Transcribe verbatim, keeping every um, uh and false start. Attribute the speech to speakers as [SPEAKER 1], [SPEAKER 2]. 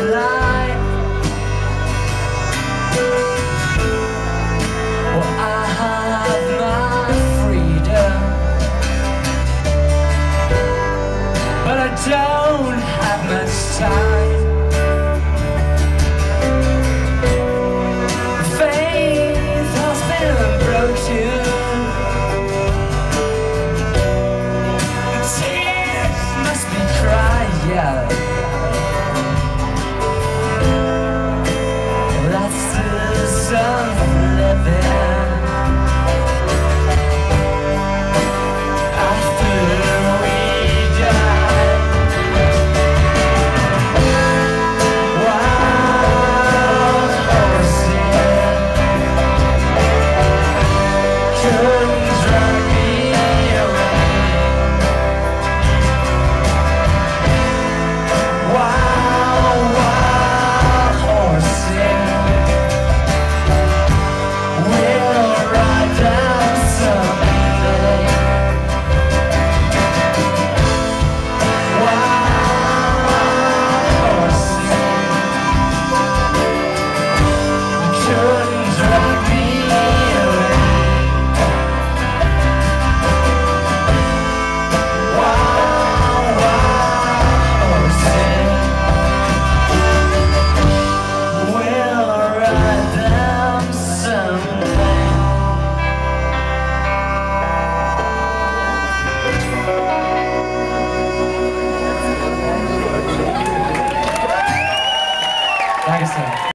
[SPEAKER 1] light. Well, I have my freedom, but I don't have much time. Faith has been broken, tears must be cried. That's the sun living. After we die, wild horses couldn't drag me away. Wild, wild horses will ride down someday. Wild, wild horses couldn't drag me away. Wild, wild horses will ride them someday. Thanks, sir.